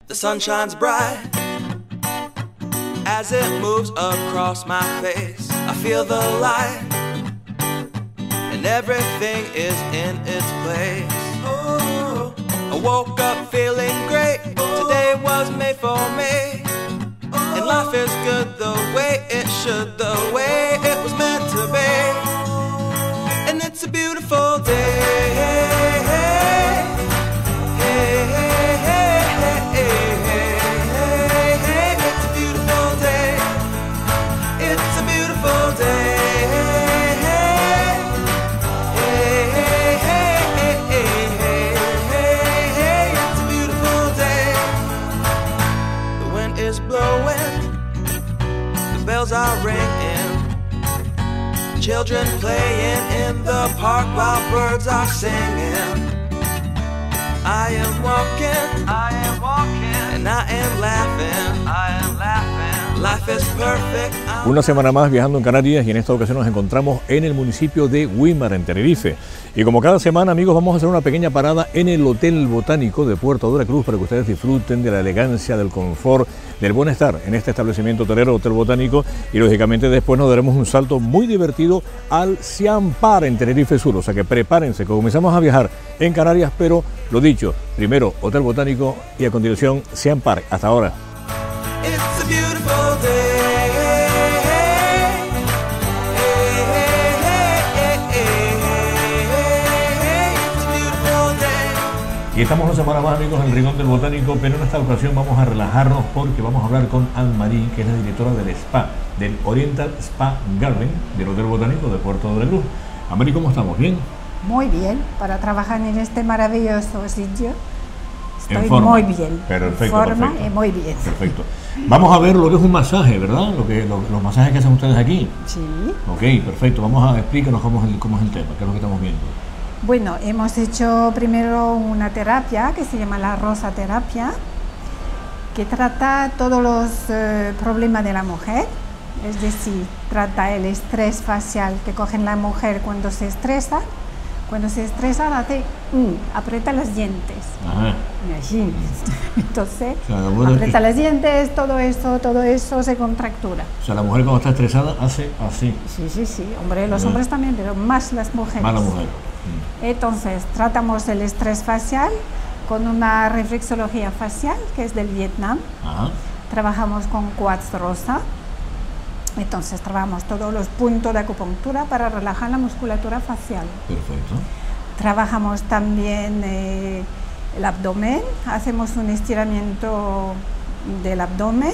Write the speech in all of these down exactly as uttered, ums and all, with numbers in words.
The sun shines bright as it moves across my face. I feel the light and everything is in its place. Oh, I woke up feeling great. Today was made for me. And life is good the way it should, the way it was meant to be. And it's a beautiful day. Are ringing, children playing in the park while birds are singing. I am walking, I am walking, and I am laughing, I am laughing. Life is perfect. Una semana más viajando en Canarias y en esta ocasión nos encontramos en el municipio de Güímar, en Tenerife. Y como cada semana, amigos, vamos a hacer una pequeña parada en el Hotel Botánico de Puerto de la Cruz para que ustedes disfruten de la elegancia, del confort, del bienestar en este establecimiento hotelero, Hotel Botánico. Y lógicamente después nos daremos un salto muy divertido al Siam Park en Tenerife Sur. O sea que prepárense, que comenzamos a viajar en Canarias, pero lo dicho, primero Hotel Botánico y a continuación Siam Park. Hasta ahora. It's a beautiful day. Y estamos una semana más, amigos, en el Rincón del Botánico, pero en esta ocasión vamos a relajarnos porque vamos a hablar con Anne-Marie, que es la directora del spa, del Oriental Spa Garden, del Hotel Botánico de Puerto de la Cruz. Anne-Marie, ¿cómo estamos? ¿Bien? Muy bien, para trabajar en este maravilloso sitio. Estoy En forma. Muy bien. Perfecto, en forma perfecto. y muy bien. Perfecto. Vamos a ver lo que es un masaje, ¿verdad? Lo que, lo, los masajes que hacen ustedes aquí. Sí. Ok, perfecto. Vamos a explícanos cómo es el, cómo es el tema, qué es lo que estamos viendo. Bueno, hemos hecho primero una terapia que se llama la rosa terapia, que trata todos los eh, problemas de la mujer, es decir, trata el estrés facial que cogen la mujer cuando se estresa. Cuando se estresa, hace, mm, aprieta los dientes. Ajá. Imagínate. Entonces, O sea, bueno, aprieta es- los dientes, todo eso, todo eso se contractura. O sea, la mujer cuando está estresada hace así, Sí, sí, sí, hombre, los Ajá. hombres también, pero más las mujeres. más la mujer. Entonces, tratamos el estrés facial con una reflexología facial, que es del Vietnam. Ajá. Trabajamos con quartz rosa. Entonces, trabajamos todos los puntos de acupuntura para relajar la musculatura facial. Perfecto. Trabajamos también eh, el abdomen, hacemos un estiramiento del abdomen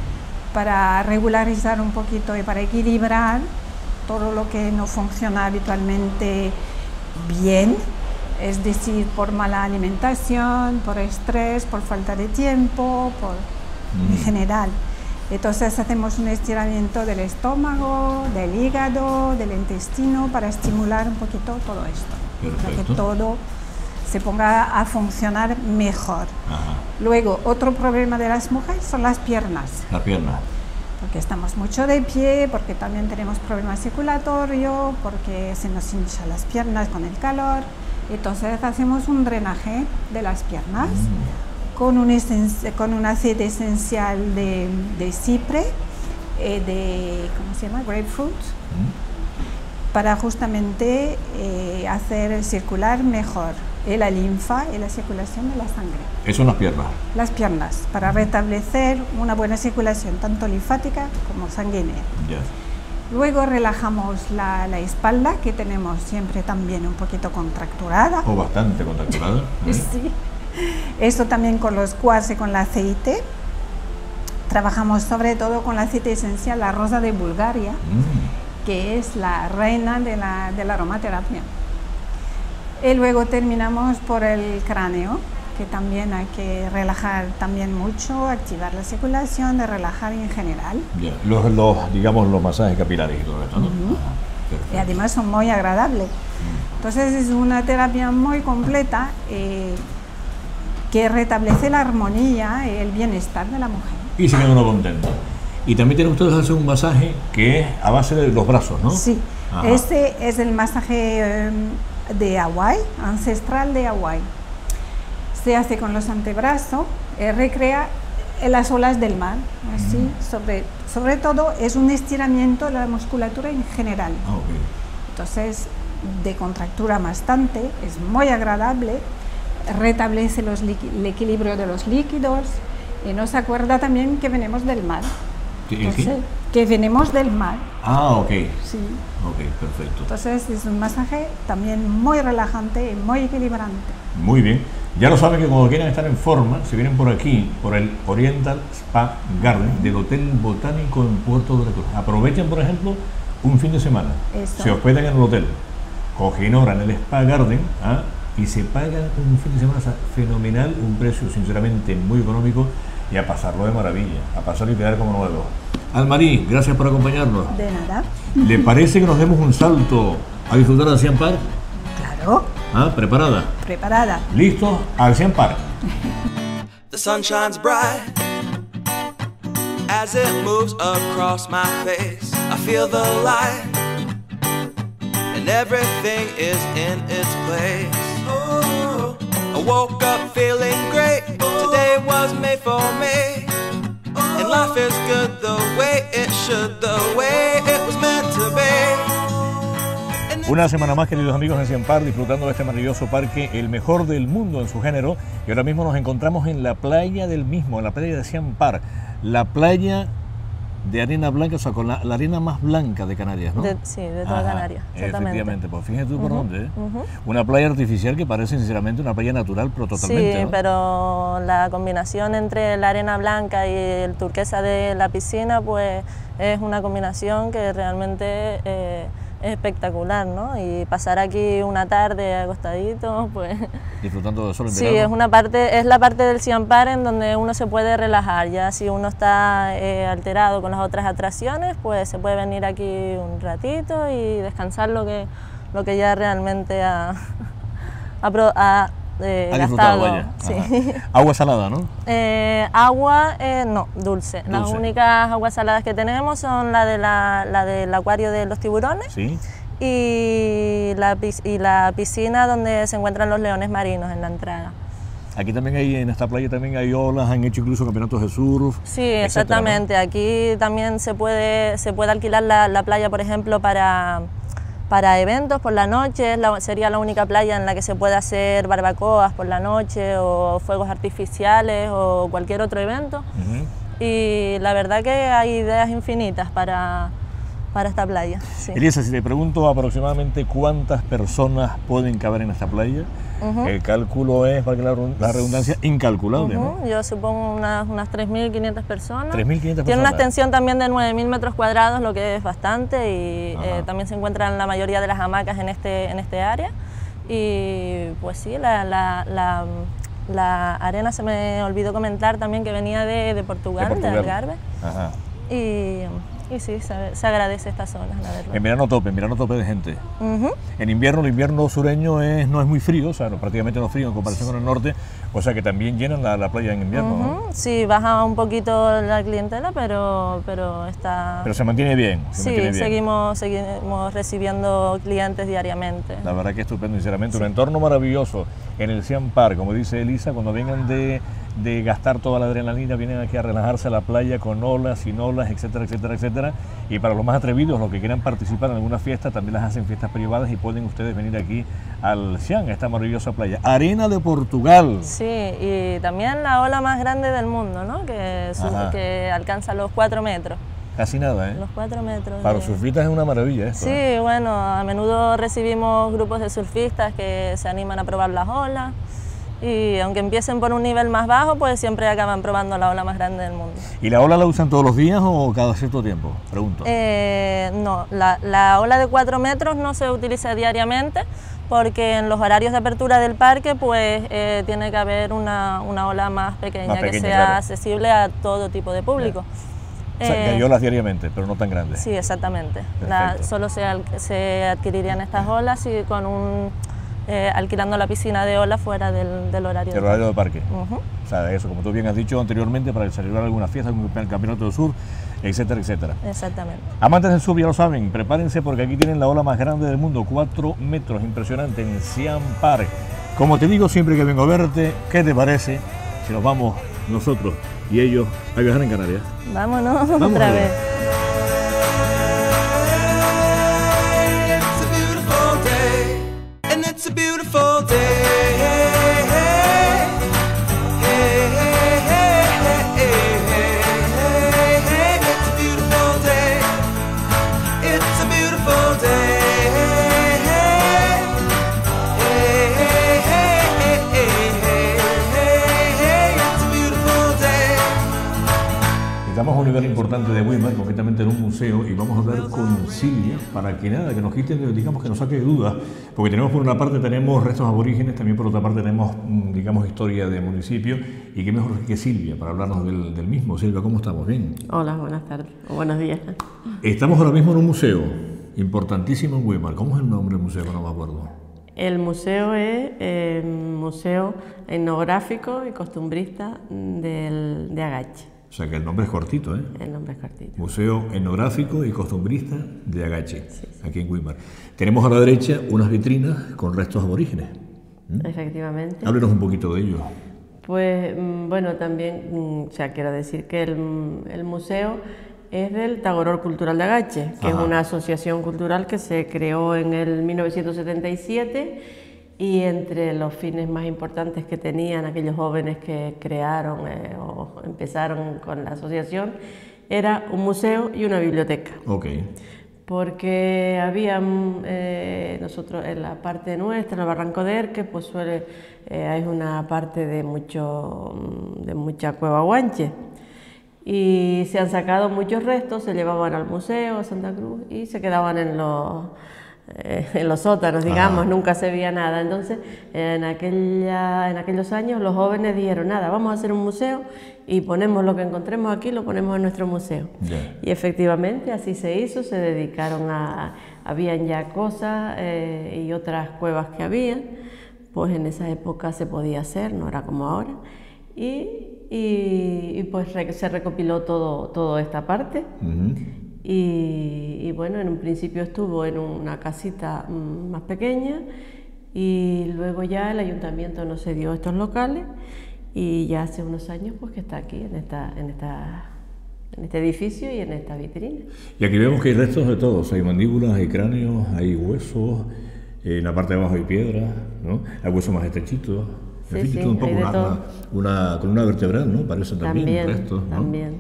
para regularizar un poquito y para equilibrar todo lo que no funciona habitualmente bien, es decir, por mala alimentación, por estrés, por falta de tiempo, por, Mm. en general. Entonces hacemos un estiramiento del estómago, del hígado, del intestino para estimular un poquito todo esto, para que Perfecto. todo se ponga a funcionar mejor. Ajá. Luego, otro problema de las mujeres son las piernas, La pierna. porque estamos mucho de pie, porque también tenemos problemas circulatorios, porque se nos hinchan las piernas con el calor. Entonces hacemos un drenaje de las piernas con, un esen- con un aceite esencial de, de cipre, eh, de, ¿cómo se llama? Grapefruit, para justamente eh, hacer circular mejor eh, la linfa y la circulación de la sangre. Eso en las piernas. Las piernas, para restablecer una buena circulación, tanto linfática como sanguínea. Ya. Luego relajamos la, la espalda, que tenemos siempre también un poquito contracturada. O bastante contracturada. ¿eh? Sí. Eso también con los quartz y con el aceite. Trabajamos sobre todo con el aceite esencial, la rosa de Bulgaria, Mm. que es la reina de la, de la aromaterapia. Y luego terminamos por el cráneo, que también hay que relajar también mucho, activar la circulación, de relajar en general. Ya. Los, los, digamos, los masajes capilares y todo esto, ¿no? Ujú. Ajá. Y Perfecto. además son muy agradables. Entonces es una terapia muy completa eh, que restablece la armonía y el bienestar de la mujer. Y se queda uno contento. Y también tienen ustedes hacer un masaje que es a base de los brazos, ¿no? Sí, Ajá. este es el masaje eh, de Hawái, ancestral de Hawái. Se hace con los antebrazos, eh, recrea las olas del mar, así, mm. sobre, sobre todo es un estiramiento de la musculatura en general. Ah, okay. Entonces, de contractura bastante, es muy agradable, restablece los el equilibrio de los líquidos y nos acuerda también que venimos del mar. Entonces, que venimos del mar. Ah, ok. Sí. Ok, perfecto. Entonces es un masaje también muy relajante y muy equilibrante. Muy bien. Ya lo saben que cuando quieran estar en forma, se vienen por aquí, por el Oriental Spa Garden del Hotel Botánico en Puerto de la Cruz. Aprovechen, por ejemplo, un fin de semana. Eso. Se hospedan en el hotel, cogen hora en el Spa Garden, ¿ah? Y se pagan un fin de semana fenomenal, un precio sinceramente muy económico, y a pasarlo de maravilla, a pasarlo y quedar como nuevo. Almarí, gracias por acompañarnos. De nada. ¿Le parece que nos demos un salto a disfrutar del Siam Park? Claro. ¿Ah? ¿Preparada? Preparada. ¿Listos? Al Siam Park. The sun shines bright as it moves across my face. I feel the light and everything is in its place. Oh, I woke up feeling great. Today was made for me. And life is good the way it should, the way it was meant to be. Una semana más, queridos amigos en Siam Park, disfrutando de este maravilloso parque, el mejor del mundo en su género. Y ahora mismo nos encontramos en la playa del mismo, en la playa de Siam Park. La playa de arena blanca, o sea, con la, la arena más blanca de Canarias, ¿no? De, sí, de toda Ajá, Canarias, exactamente. Efectivamente, pues fíjate tú uh-huh, por dónde, ¿eh? Uh-huh. Una playa artificial que parece sinceramente una playa natural, pero totalmente, Sí, ¿no? pero la combinación entre la arena blanca y el turquesa de la piscina, pues es una combinación que realmente eh, es espectacular, ¿no? Y pasar aquí una tarde acostadito, pues... Disfrutando del sol en Sí, verano. es, una parte, es la parte del Siam Park en donde uno se puede relajar. Ya si uno está eh, alterado con las otras atracciones, pues se puede venir aquí un ratito y descansar lo que, lo que ya realmente ha, ha, ha eh, ha gastado. Vaya. Sí. Agua salada, ¿no? Eh, agua, eh, no, dulce. dulce. Las únicas aguas saladas que tenemos son la, de la, la del acuario de los tiburones. Sí. Y la, y la piscina donde se encuentran los leones marinos en la entrada. Aquí también hay, en esta playa también hay olas, han hecho incluso campeonatos de surf. Sí, exactamente. Etcétera, ¿no? Aquí también se puede, se puede alquilar la, la playa, por ejemplo, para, para eventos por la noche. La, sería la única playa en la que se puede hacer barbacoas por la noche o fuegos artificiales o cualquier otro evento. Uh-huh. Y la verdad que hay ideas infinitas para... para esta playa. Sí. Elisa, si te pregunto aproximadamente cuántas personas pueden caber en esta playa, uh-huh. el cálculo es, para que la, la redundancia, incalculable, uh-huh. ¿no? Yo supongo unas, unas tres mil quinientas personas. tres mil quinientas Tiene personas. una extensión también de nueve mil metros cuadrados, lo que es bastante, y eh, también se encuentran la mayoría de las hamacas en este, en este área. Y pues sí, la, la, la, la arena, se me olvidó comentar también que venía de, de Portugal, de, Portugal. de Algarve. Ajá. Y... Y sí, se, se agradece esta zona, la verdad. En verano tope, en verano tope de gente. Uh-huh. En invierno, el invierno sureño es, no es muy frío, o sea, no, prácticamente no es frío en comparación con el norte, o sea que también llenan la, la playa en invierno, uh-huh. ¿no? Sí, baja un poquito la clientela, pero, pero está... Pero se mantiene bien. Se sí, mantiene bien. Seguimos, seguimos recibiendo clientes diariamente. La verdad que estupendo, sinceramente, sí. Un entorno maravilloso en el Siam Park, como dice Elisa, cuando vengan de, de gastar toda la adrenalina, vienen aquí a relajarse a la playa con olas, sin olas, etcétera, etcétera, etcétera. Y para los más atrevidos, los que quieran participar en alguna fiesta, también las hacen fiestas privadas y pueden ustedes venir aquí al Siam, esta maravillosa playa. Arena de Portugal. Sí, y también la ola más grande del mundo, ¿no? Que, su, que alcanza los cuatro metros. Casi nada, ¿eh? Los cuatro metros. Para de... los surfistas es una maravilla esto. Sí, ¿eh? Bueno, a menudo recibimos grupos de surfistas que se animan a probar las olas. Y aunque empiecen por un nivel más bajo, pues siempre acaban probando la ola más grande del mundo. ¿Y la ola la usan todos los días o cada cierto tiempo? Pregunto. Eh, no, la, la ola de cuatro metros no se utiliza diariamente porque en los horarios de apertura del parque pues eh, tiene que haber una, una ola más pequeña, más pequeña que sea claro. accesible a todo tipo de público. O sea, que hay olas diariamente, pero no tan grandes. Sí, exactamente. La, solo se, se adquirirían estas olas y con un... Eh, alquilando la piscina de olas fuera del, del horario del horario de parque. Uh-huh. O sea, eso, como tú bien has dicho anteriormente, para celebrar alguna fiesta, algún campeonato del sur, etcétera, etcétera. Exactamente. Amantes del sur, ya lo saben, prepárense porque aquí tienen la ola más grande del mundo, cuatro metros, impresionante, en Siam Park. Como te digo siempre que vengo a verte, ¿qué te parece si nos vamos nosotros y ellos a viajar en Canarias. Vámonos, Vamos otra allá. vez. It's a beautiful day, and it's a beautiful day. It's a beautiful day. It's a beautiful day. It's a beautiful day. Estamos a un lugar importante de Weimar, concretamente en un museo, y vamos a hablar con Silvia para que nada, que nos quite, digamos, que nos saque de dudas, porque tenemos por una parte tenemos restos aborígenes, también por otra parte tenemos, digamos, historia de municipio, y qué mejor que Silvia para hablarnos del, del mismo. Silvia, ¿cómo estamos? ¿Bien? Hola, buenas tardes, o buenos días. Estamos ahora mismo en un museo importantísimo en Weimar. ¿Cómo es el nombre del museo? Que no me acuerdo. El museo es eh, Museo Etnográfico y Costumbrista del, de Agache. O sea que el nombre es cortito, ¿eh? El nombre es cortito. Museo Etnográfico y Costumbrista de Agache, sí, sí. Aquí en Weimar. Tenemos a la derecha unas vitrinas con restos aborígenes. ¿Mm? Efectivamente. Háblenos un poquito de ello. Pues, bueno, también, o sea, quiero decir que el, el museo es del Tagoror Cultural de Agache, que Ajá. es una asociación cultural que se creó en el mil novecientos setenta y siete, y entre los fines más importantes que tenían aquellos jóvenes que crearon eh, o empezaron con la asociación era un museo y una biblioteca. Okay. Porque había, eh, nosotros en la parte nuestra, en el Barranco de Erque, pues suele, eh, hay una parte de, mucho, de mucha cueva guanche, y se han sacado muchos restos, se llevaban al museo a Santa Cruz y se quedaban en los, eh, en los sótanos, digamos, Ajá. nunca se veía nada. Entonces, en, aquella, en aquellos años los jóvenes dijeron, nada, vamos a hacer un museo y ponemos lo que encontremos aquí, lo ponemos en nuestro museo. Yeah. Y efectivamente así se hizo, se dedicaron a, habían ya cosas eh, y otras cuevas que había, pues en esa época se podía hacer, no era como ahora. Y, y, y pues re, se recopiló todo, toda esta parte. Uh-huh. y, y bueno, en un principio estuvo en una casita mm, más pequeña, y luego ya el ayuntamiento nos cedió estos locales, y ya hace unos años pues que está aquí en, esta, en, esta, en este edificio y en esta vitrina. Y aquí vemos que hay restos de todos, hay mandíbulas, hay cráneos, hay huesos, en la parte de abajo hay piedras, ¿no? Hay huesos más estrechitos. Sí, en fin, sí, un poco una, una, una columna vertebral, ¿no? Parece también, también restos, ¿no? También.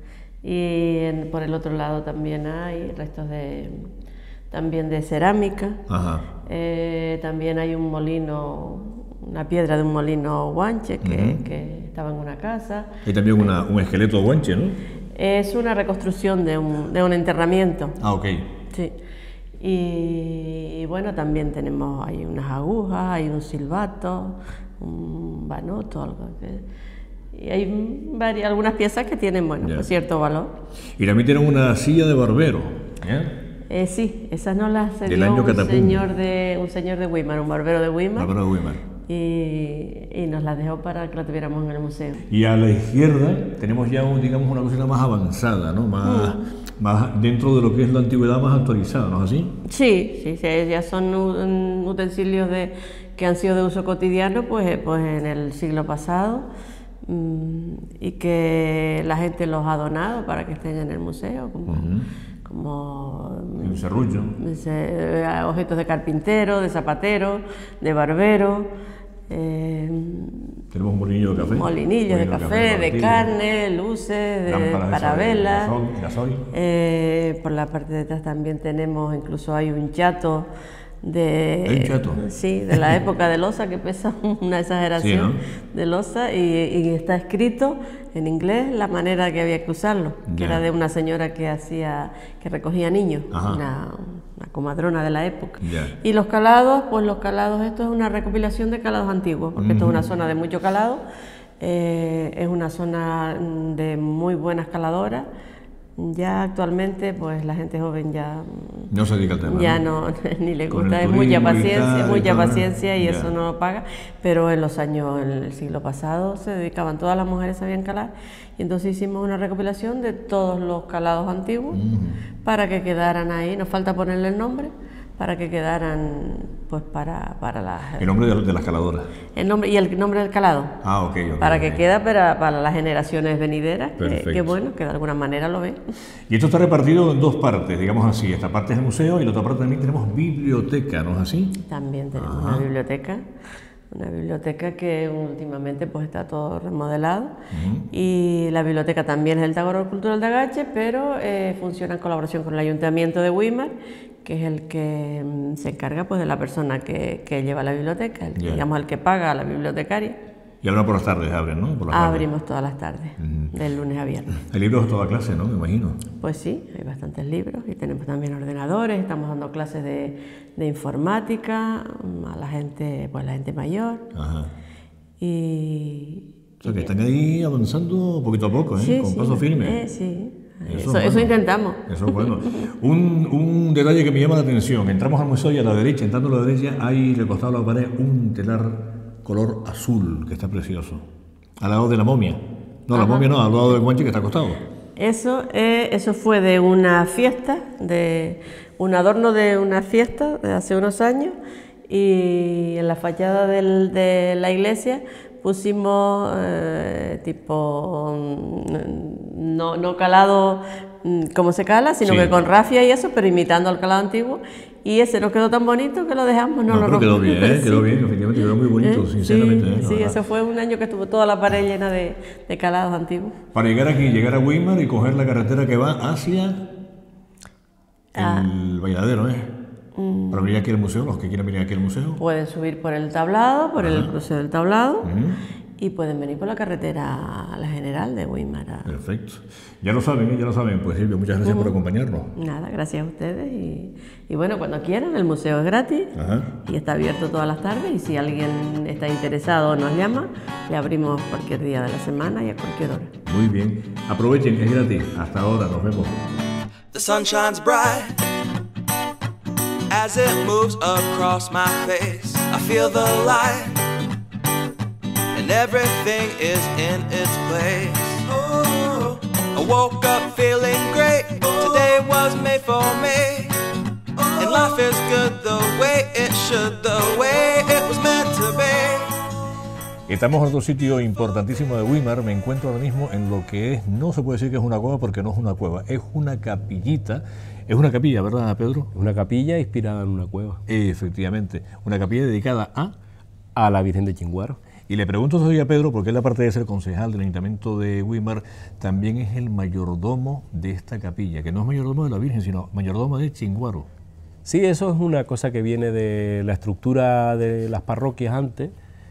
Y en, por el otro lado también hay restos de, también de cerámica. Ajá. Eh, también hay un molino, una piedra de un molino guanche que, uh-huh. que estaba en una casa. Hay también una, un esqueleto guanche, ¿no? Es una reconstrucción de un, de un enterramiento. Ah, ok. Sí. Y, y bueno, también tenemos, hay unas agujas, hay un silbato, un vanoto, algo que... Y hay varias, algunas piezas que tienen, bueno, pues cierto valor. Y también tienen una silla de barbero, ¿eh? Eh, sí, esas no las cedió un señor, de, un señor de Weimar, un barbero de Weimar. Barbero de Weimar. Y, y nos las dejó para que la tuviéramos en el museo. Y a la izquierda tenemos ya, un, digamos, una cocina más avanzada, ¿no? Más, mm. más dentro de lo que es la antigüedad, más actualizada, ¿no es así? Sí, sí, sí, ya son utensilios de, que han sido de uso cotidiano, pues, pues en el siglo pasado, mmm, y que la gente los ha donado para que estén en el museo, como... Uh-huh. como el serrullo, objetos de carpintero, de zapatero, de barbero. Eh, Tenemos un molinillo de café. Molinillo de café, de, café, de carne, luces, de parabelas. Eh, por la parte de atrás también tenemos, incluso hay un chato de, ¿Hay un chato? Sí, de la época de loza, que pesa una exageración, sí, ¿no? De loza, y, y está escrito en inglés la manera que había que usarlo, que yeah. era de una señora que hacía, que recogía niños, una, una comadrona de la época. Yeah. Y los calados, pues los calados, esto es una recopilación de calados antiguos, porque mm-hmm. esto es una zona de mucho calado, eh, es una zona de muy buenas caladoras. Ya actualmente, pues la gente joven ya no se dedica al tema, ya no, no ni le gusta, es mucha paciencia, mucha y paciencia y ya. Eso no lo paga. Pero en los años, en el siglo pasado, se dedicaban, todas las mujeres sabían calar, y entonces hicimos una recopilación de todos los calados antiguos uh-huh. para que quedaran ahí. Nos falta ponerle el nombre, para que quedaran pues para, para las... El nombre de, de la escaladora. El nombre, y el nombre del calado. Ah, ok. okay para okay. que quede para, para las generaciones venideras, que, que bueno, que de alguna manera lo ven. Y esto está repartido en dos partes, digamos así. Esta parte es el museo y la otra parte también tenemos biblioteca, ¿no es así? También tenemos Ajá. una biblioteca. Una biblioteca que últimamente pues está todo remodelado. Uh-huh. Y la biblioteca también es el Tagoro Cultural de Agache, pero eh, funciona en colaboración con el Ayuntamiento de Weimar, que es el que mm, se encarga pues de la persona que, que lleva la biblioteca, el, yeah. digamos el que paga a la bibliotecaria. Y ahora por las tardes abren, ¿no? Por las Abrimos tardes. todas las tardes, uh-huh. del lunes a viernes. Hay libros de toda clase, ¿no? Me imagino. Pues sí, hay bastantes libros y tenemos también ordenadores, estamos dando clases de, de informática a la gente, pues la gente mayor. Ajá. Y... O sea, que están ahí avanzando poquito a poco, ¿eh? Sí, con sí, paso firme. Eh, sí. Eso, eso, bueno. eso intentamos. Eso es bueno. un, un detalle que me llama la atención. Entramos al museo y a la derecha, entrando a la derecha, hay recostado a la pared un telar color azul, que está precioso. Al lado de la momia. No, Ajá. la momia no, al lado del guanche que está acostado. Eso, eh, eso fue de una fiesta, de un adorno de una fiesta de hace unos años, y en la fachada del, de la iglesia pusimos eh, tipo, no, no calado como se cala, sino sí. que con rafia y eso, pero imitando al calado antiguo, y ese nos quedó tan bonito que lo dejamos, no, no lo rompimos. Quedó bien, ¿eh? quedó bien, efectivamente, quedó muy bonito, ¿Eh? sinceramente. Sí, ¿eh? sí, eso fue un año que estuvo toda la pared llena de, de calados antiguos. Para llegar aquí, llegar a Weimar y coger la carretera que va hacia ah. el Valladero, ¿eh? Mm. Para venir aquí al museo, los que quieran venir aquí al museo. Pueden subir por el tablado, por Ajá. el cruce del tablado, uh-huh. y pueden venir por la carretera a la general de Weimar. Perfecto. Ya lo saben, ¿eh? ya lo saben. Pues Silvia, muchas gracias uh-huh. por acompañarnos. Nada, gracias a ustedes. Y, y bueno, cuando quieran, el museo es gratis Ajá. y está abierto todas las tardes. Y si alguien está interesado o nos llama, le abrimos cualquier día de la semana y a cualquier hora. Muy bien. Aprovechen, es gratis. Hasta ahora, nos vemos. The sun shines bright as it moves across my face. I feel the light and everything is in its place. Oh, I woke up feeling great. Today was made for me, and life is good the way it should, the way it was meant to be. Estamos en otro sitio importantísimo de Weimar. Me encuentro ahora mismo en lo que es, no se puede decir que es una cueva porque no es una cueva, es una capillita. Es una capilla, ¿verdad, Pedro? Una capilla inspirada en una cueva. Efectivamente, una capilla dedicada a... a la Virgen de Chinguaro. Y le pregunto hoy a Pedro, porque él, aparte de ser concejal del Ayuntamiento de Weimar, también es el mayordomo de esta capilla, que no es mayordomo de la Virgen, sino mayordomo de Chinguaro. Sí, eso es una cosa que viene de la estructura de las parroquias antes,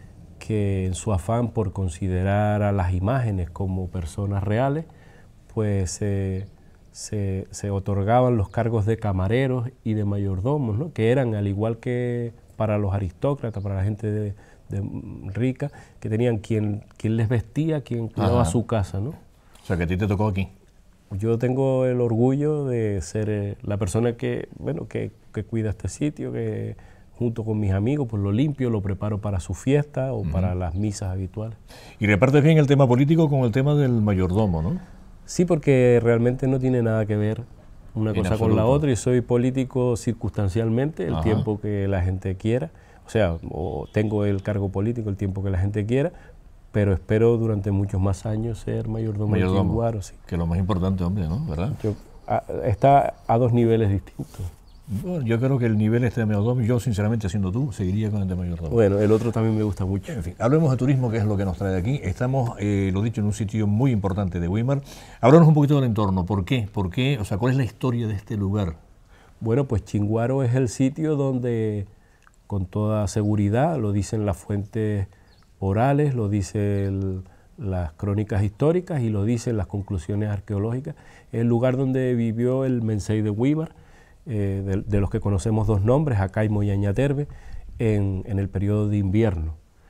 que en su afán por considerar a las imágenes como personas reales, pues eh, se, se otorgaban los cargos de camareros y de mayordomos, ¿no? Que eran, al igual que para los aristócratas, para la gente de, de rica, que tenían quien, quien les vestía, quien cuidaba Ajá. su casa, ¿no? O sea, que a ti te tocó aquí. Yo tengo el orgullo de ser eh, la persona que, bueno, que, que cuida este sitio, que junto con mis amigos pues lo limpio, lo preparo para su fiesta o uh-huh. para las misas habituales. Y repartes bien el tema político con el tema del mayordomo, ¿no? Sí, porque realmente no tiene nada que ver una en cosa absoluto. Con la otra, y soy político circunstancialmente el Ajá. tiempo que la gente quiera, o sea, o tengo el cargo político el tiempo que la gente quiera, pero espero durante muchos más años ser mayordomo, mayordomo. de Chinguaro, sí. Que es lo más importante, hombre, ¿no? ¿Verdad? Yo, a, está a dos niveles distintos. Bueno, yo creo que el nivel este de mayordomo, yo sinceramente siendo tú, seguiría con el de mayordomo. Bueno, el otro también me gusta mucho. En fin, hablemos de turismo, que es lo que nos trae aquí. Estamos, eh, lo dicho, en un sitio muy importante de Weimar. Háblanos un poquito del entorno. ¿Por qué? ¿Por qué? O sea, ¿cuál es la historia de este lugar? Bueno, pues Chinguaro es el sitio donde, con toda seguridad, lo dicen las fuentes orales, lo dicen las crónicas históricas y lo dicen las conclusiones arqueológicas, es el lugar donde vivió el Mensei de Weimar, Eh, de, de los que conocemos dos nombres, Acaimo y Añaterbe, en, en el periodo de invierno.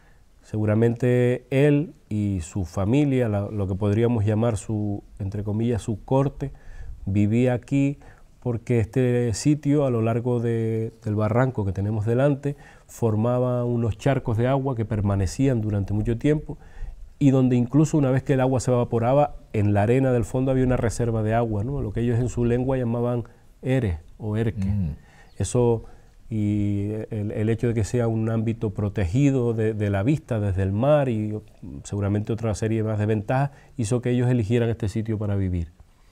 Seguramente él y su familia, la, lo que podríamos llamar su, entre comillas, su corte, vivía aquí porque este sitio, a lo largo de, del barranco que tenemos delante, formaba unos charcos de agua que permanecían durante mucho tiempo y donde incluso una vez que el agua se evaporaba, en la arena del fondo había una reserva de agua, ¿no? Lo que ellos en su lengua llamaban eres o erque. Mm. Eso y el, el hecho de que sea un ámbito protegido de, de la vista desde el mar y seguramente otra serie más de ventajas hizo que ellos eligieran este sitio para vivir.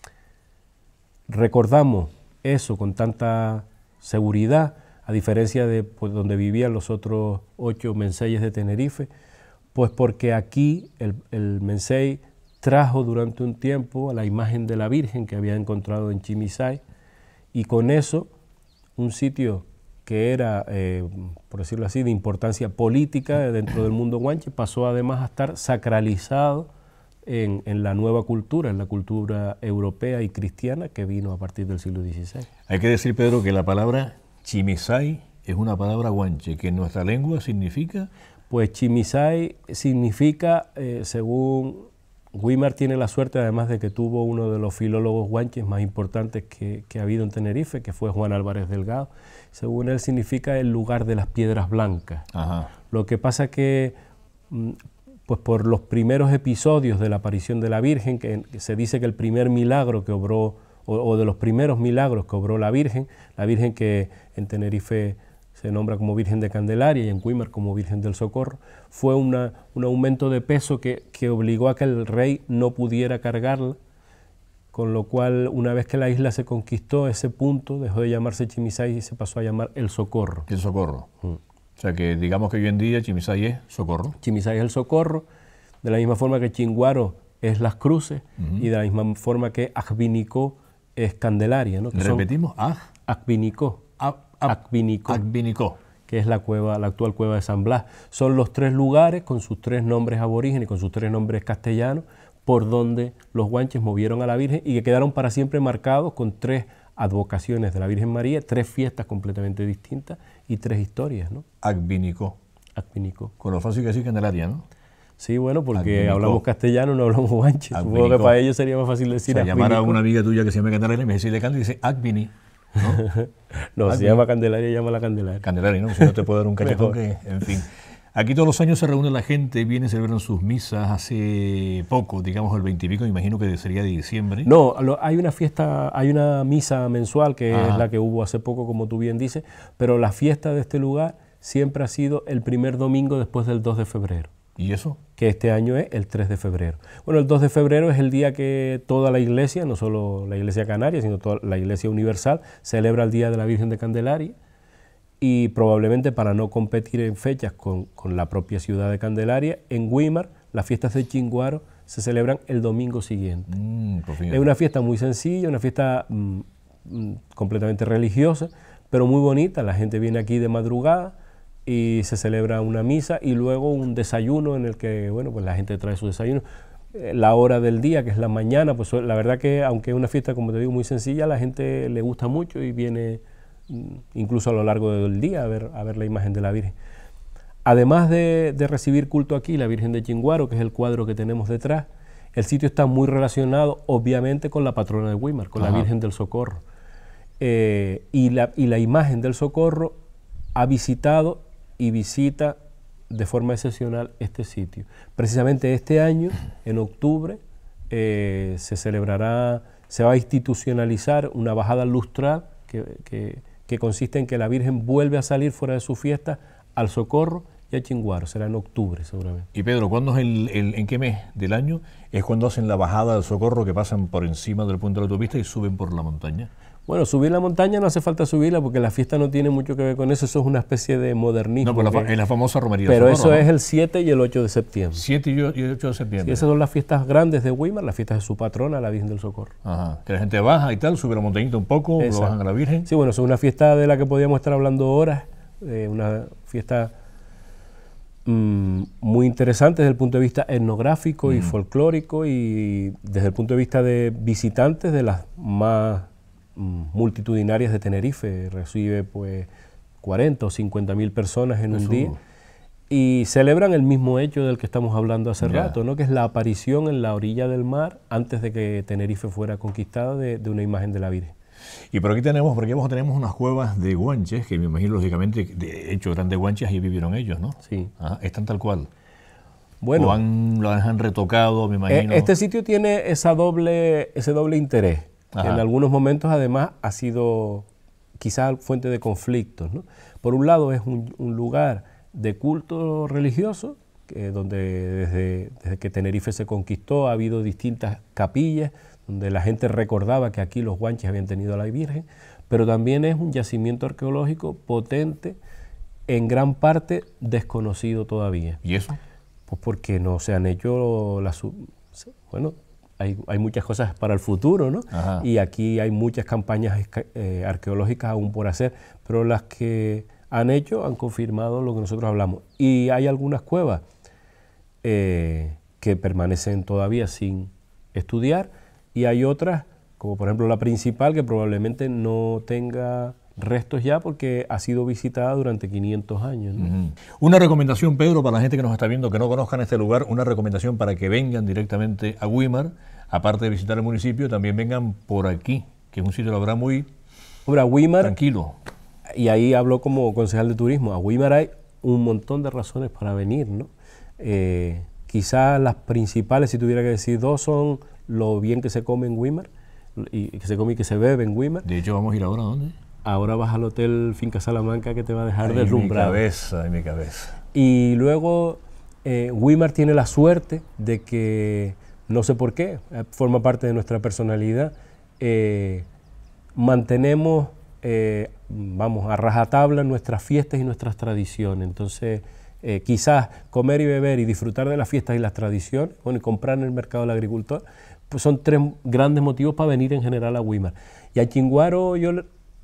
Recordamos eso con tanta seguridad, a diferencia de pues, donde vivían los otros ocho menseyes de Tenerife, pues porque aquí el, el mensey trajo durante un tiempo a la imagen de la Virgen que había encontrado en Chimisay, y con eso un sitio que era, eh, por decirlo así, de importancia política dentro del mundo guanche, pasó además a estar sacralizado en, en la nueva cultura, en la cultura europea y cristiana que vino a partir del siglo dieciséis. Hay que decir, Pedro, que la palabra Chimisay es una palabra guanche, que en nuestra lengua significa... Pues Chimisay significa, eh, según Güímar tiene la suerte, además de que tuvo uno de los filólogos guanches más importantes que, que ha habido en Tenerife, que fue Juan Álvarez Delgado, según él significa el lugar de las piedras blancas. Ajá. Lo que pasa que, pues por los primeros episodios de la aparición de la Virgen, que se dice que el primer milagro que obró, o, o de los primeros milagros que obró la Virgen, la Virgen que en Tenerife se nombra como Virgen de Candelaria y en Güímar como Virgen del Socorro, fue una, un aumento de peso que, que obligó a que el rey no pudiera cargarla, con lo cual una vez que la isla se conquistó, ese punto dejó de llamarse Chimisay y se pasó a llamar El Socorro. El Socorro. Mm. O sea que digamos que hoy en día Chimisay es Socorro. Chimisay es El Socorro, de la misma forma que Chinguaro es Las Cruces, uh-huh. y de la misma forma que Ajvinicó es Candelaria, ¿no? Que repetimos, Aj... Ajvinicó. Ajvinicó. Ajvinicó. Que es la cueva, la actual cueva de San Blas. Son los tres lugares con sus tres nombres aborígenes, con sus tres nombres castellanos, por donde los guanches movieron a la Virgen y que quedaron para siempre marcados con tres advocaciones de la Virgen María, tres fiestas completamente distintas y tres historias, ¿no? Ajvinicó. Ajvinicó. Con lo fácil que decir Candelaria, ¿no? Sí, bueno, porque Ajvinicó. Hablamos castellano, no hablamos guanche. Ajvinicó. Supongo que para ellos sería más fácil decir o sea, llamar a Ajvinicó. una amiga tuya que se llama Candelaria y me dice, le canta y dice Ajvini. No, no Ajvini. Se llama Candelaria, llama la Candelaria. Candelaria, ¿no? Si no te puedo dar un cachetón que, en fin. Aquí todos los años se reúne la gente, viene, celebran sus misas. Hace poco, digamos el veintipico, me imagino que sería de diciembre. No, lo, hay una fiesta, hay una misa mensual que Ajá. es la que hubo hace poco, como tú bien dices, pero la fiesta de este lugar siempre ha sido el primer domingo después del dos de febrero. ¿Y eso? Que este año es el tres de febrero. Bueno, el dos de febrero es el día que toda la iglesia, no solo la iglesia canaria, sino toda la iglesia universal, celebra el Día de la Virgen de Candelaria, y probablemente para no competir en fechas con, con la propia ciudad de Candelaria, en Güímar las fiestas de Chinguaro se celebran el domingo siguiente. Mm, pues es una fiesta muy sencilla, una fiesta mm, mm, completamente religiosa, pero muy bonita. La gente viene aquí de madrugada y se celebra una misa y luego un desayuno en el que, bueno, pues la gente trae su desayuno. Eh, la hora del día, que es la mañana, pues la verdad que aunque es una fiesta, como te digo, muy sencilla, a la gente le gusta mucho y viene incluso a lo largo del día a ver, a ver la imagen de la Virgen. Además de, de recibir culto aquí, la Virgen de Chinguaro, que es el cuadro que tenemos detrás, el sitio está muy relacionado obviamente con la patrona de Güímar, con Ajá. la Virgen del Socorro. Eh, y, la, y la imagen del Socorro ha visitado y visita de forma excepcional este sitio. Precisamente este año, en octubre, eh, se celebrará, se va a institucionalizar una bajada lustral que, que, que consiste en que la Virgen vuelve a salir fuera de su fiesta al Socorro y a Chinguaro. Será en octubre seguramente. Y Pedro, ¿cuándo es el, el, en qué mes del año es cuando hacen la bajada del Socorro, que pasan por encima del puente de la autopista y suben por la montaña? Bueno, subir la montaña no hace falta subirla porque la fiesta no tiene mucho que ver con eso, eso es una especie de modernismo. No, pero que, la, en la famosa romería Pero del Socorro, eso ¿no? es el siete y el ocho de septiembre. siete y ocho de septiembre. Sí, esas son las fiestas grandes de Güímar, las fiestas de su patrona, la Virgen del Socorro. Ajá, que la gente baja y tal, sube la montañita un poco, Exacto. lo bajan a la Virgen. Sí, bueno, es una fiesta de la que podríamos estar hablando horas, eh, una fiesta mmm, muy interesante desde el punto de vista etnográfico mm. y folclórico, y desde el punto de vista de visitantes de las más multitudinarias de Tenerife. Recibe pues cuarenta o cincuenta mil personas en Eso. un día y celebran el mismo hecho del que estamos hablando hace ya. rato, ¿no? Que es la aparición en la orilla del mar antes de que Tenerife fuera conquistada de, de una imagen de la Virgen. Y por aquí tenemos, por aquí abajo tenemos unas cuevas de guanches, que me imagino lógicamente, de hecho grandes guanches, ahí vivieron ellos, ¿no? Sí. Ajá, están tal cual. Bueno, o han, lo han retocado, me imagino. Este sitio tiene esa doble, ese doble interés. En algunos momentos además ha sido quizás fuente de conflictos, ¿no? Por un lado es un, un lugar de culto religioso, que, donde desde, desde que Tenerife se conquistó ha habido distintas capillas, donde la gente recordaba que aquí los guanches habían tenido a la Virgen, pero también es un yacimiento arqueológico potente, en gran parte desconocido todavía. ¿Y eso? Pues porque no se han hecho las... Bueno, hay, hay muchas cosas para el futuro, ¿no? Ajá. Y aquí hay muchas campañas eh, arqueológicas aún por hacer, pero las que han hecho han confirmado lo que nosotros hablamos. Y hay algunas cuevas eh, que permanecen todavía sin estudiar, y hay otras, como por ejemplo la principal, que probablemente no tenga restos ya porque ha sido visitada durante quinientos años, ¿no? Uh-huh. Una recomendación, Pedro, para la gente que nos está viendo, que no conozcan este lugar, una recomendación para que vengan directamente a Güímar, aparte de visitar el municipio, también vengan por aquí, que es un sitio, la verdad, muy Hombre, a Güímar, tranquilo. Y ahí hablo como concejal de turismo, a Güímar hay un montón de razones para venir, ¿no? Eh, quizás las principales, si tuviera que decir dos, son lo bien que se come en Güímar, y que se come y que se bebe en Güímar. De hecho, vamos a ir ahora, ¿a dónde? Ahora vas al Hotel Finca Salamanca, que te va a dejar Ay, deslumbrado. mi cabeza, ay, mi cabeza. Y luego eh, Güímar tiene la suerte de que, no sé por qué, eh, forma parte de nuestra personalidad, eh, mantenemos, eh, vamos, a rajatabla nuestras fiestas y nuestras tradiciones. Entonces, eh, quizás comer y beber y disfrutar de las fiestas y las tradiciones, bueno, y comprar en el mercado del agricultor, pues son tres grandes motivos para venir en general a Güímar. Y a Chinguaro yo...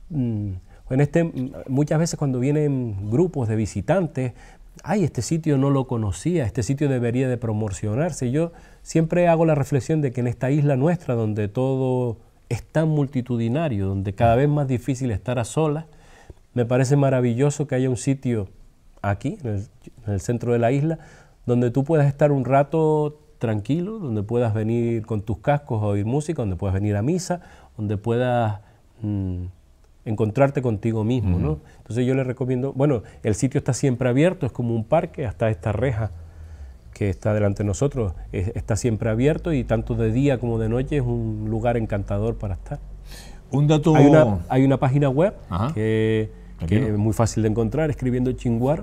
En este, muchas veces cuando vienen grupos de visitantes, ay, este sitio no lo conocía, este sitio debería de promocionarse. Yo siempre hago la reflexión de que en esta isla nuestra, donde todo es tan multitudinario, donde cada vez más difícil estar a solas, me parece maravilloso que haya un sitio aquí, en el, en el centro de la isla, donde tú puedas estar un rato tranquilo, donde puedas venir con tus cascos a oír música, donde puedas venir a misa, donde puedas... Mmm, encontrarte contigo mismo, uh-huh. ¿no? Entonces yo les recomiendo, bueno, el sitio está siempre abierto, es como un parque, hasta esta reja que está delante de nosotros, es, está siempre abierto, y tanto de día como de noche es un lugar encantador para estar. Un dato... Hay una, hay una página web que, que es muy fácil de encontrar, escribiendo Chinguaro,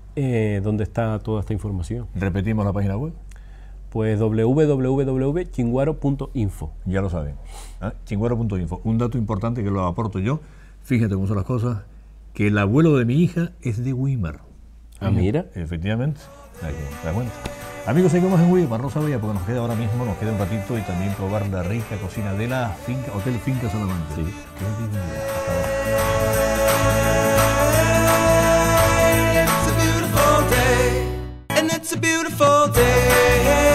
eh, donde está toda esta información. ¿Repetimos la página web? Pues doble u doble u doble u punto chinguaro punto info. Ya lo saben, ¿eh? chinguaro punto info. Un dato importante que lo aporto yo. Fíjate cómo son las cosas, que el abuelo de mi hija es de Güímar. Ah, mira. Efectivamente, ahí te das cuenta. Amigos, seguimos en Güímar, no sabía, porque nos queda ahora mismo, nos queda un ratito y también probar la rica cocina de la finca, Hotel Finca Salamanca. Sí. Hasta ahora. It's a beautiful day, and it's a beautiful day.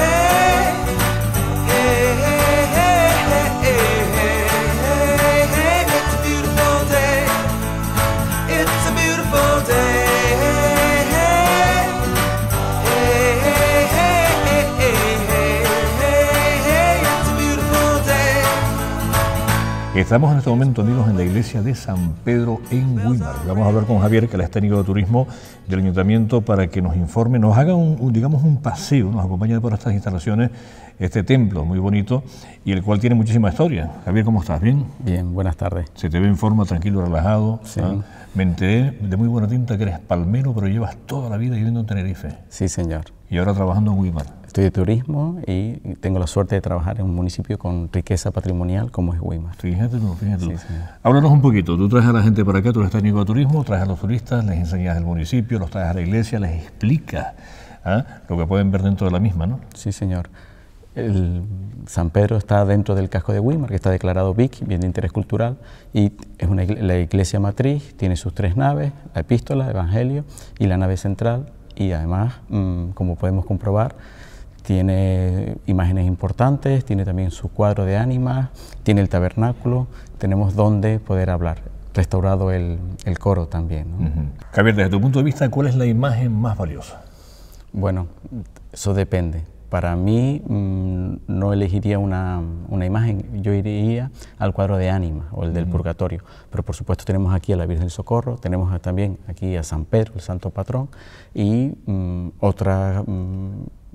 Estamos en este momento, amigos, en la iglesia de San Pedro en Güímar. Vamos a hablar con Javier, que es el técnico de turismo del ayuntamiento, para que nos informe, nos haga un, un, digamos, un paseo, nos acompañe por estas instalaciones, este templo muy bonito y el cual tiene muchísima historia. Javier, ¿cómo estás? ¿Bien? Bien, buenas tardes. Se te ve en forma, tranquilo, relajado. Sí. ¿Ah? Me enteré de muy buena tinta que eres palmero, pero llevas toda la vida viviendo en Tenerife. Sí, señor. Y ahora trabajando en Güímar. Estudio turismo y tengo la suerte de trabajar en un municipio con riqueza patrimonial como es Güímar. Fíjate tú, fíjate tú. Sí, sí. Háblanos un poquito. Tú traes a la gente para acá, tú eres técnico de turismo, traes a los turistas, les enseñas el municipio, los traes a la iglesia, les explicas ¿ah? lo que pueden ver dentro de la misma, ¿no? Sí, señor. El San Pedro está dentro del casco de Güímar, que está declarado B I C, Bien de Interés Cultural, y es una, la iglesia matriz, tiene sus tres naves, la epístola, el evangelio y la nave central, y además, mmm, como podemos comprobar, tiene imágenes importantes, tiene también su cuadro de ánimas, tiene el tabernáculo, tenemos donde poder hablar. Restaurado el, el coro también, ¿no? Uh-huh. Javier, desde tu punto de vista, ¿cuál es la imagen más valiosa? Bueno, eso depende. Para mí mmm, no elegiría una, una imagen, yo iría al cuadro de ánimas o el del uh-huh. purgatorio, pero por supuesto tenemos aquí a la Virgen del Socorro, tenemos a, también aquí a San Pedro, el santo patrón, y mmm, otra... Mmm,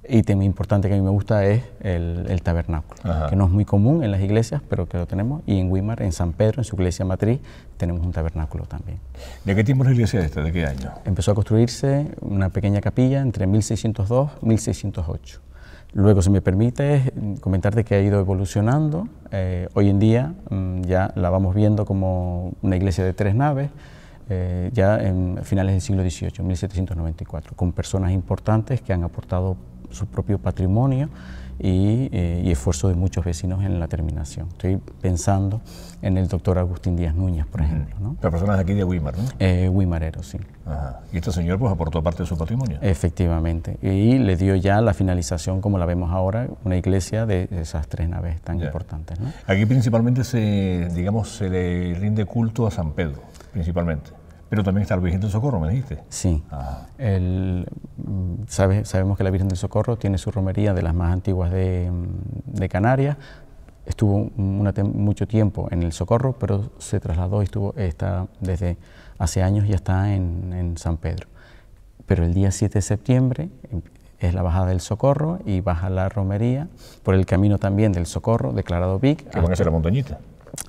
Y tema importante que a mí me gusta es el, el tabernáculo, Ajá. que no es muy común en las iglesias, pero que lo tenemos. Y en Weimar, en San Pedro, en su iglesia matriz, tenemos un tabernáculo también. ¿De qué tiempo es la iglesia esta? ¿De qué año? Empezó a construirse una pequeña capilla entre mil seiscientos dos y mil seiscientos ocho. Luego, si me permite, comentarte que ha ido evolucionando. Eh, hoy en día mmm, ya la vamos viendo como una iglesia de tres naves, eh, ya en finales del siglo dieciocho, mil setecientos noventa y cuatro, con personas importantes que han aportado su propio patrimonio y, eh, y esfuerzo de muchos vecinos en la terminación. Estoy pensando en el doctor Agustín Díaz Núñez, por ejemplo, ¿no? Las personas aquí de Weimar, ¿no? Eh, Weimarero, sí. Ajá. Y este señor pues aportó parte de su patrimonio. Efectivamente, y le dio ya la finalización, como la vemos ahora, una iglesia de esas tres naves tan ya. importantes, ¿no? Aquí principalmente se, digamos, se le rinde culto a San Pedro, principalmente. Pero también está la Virgen del Socorro, me dijiste. Sí. El, sabe, sabemos que la Virgen del Socorro tiene su romería de las más antiguas de, de Canarias. Estuvo una, mucho tiempo en el Socorro, pero se trasladó y estuvo, está desde hace años ya está en, en San Pedro. Pero el día siete de septiembre es la bajada del Socorro y baja la romería por el camino también del Socorro, declarado Vic. Que van a ser la montañita.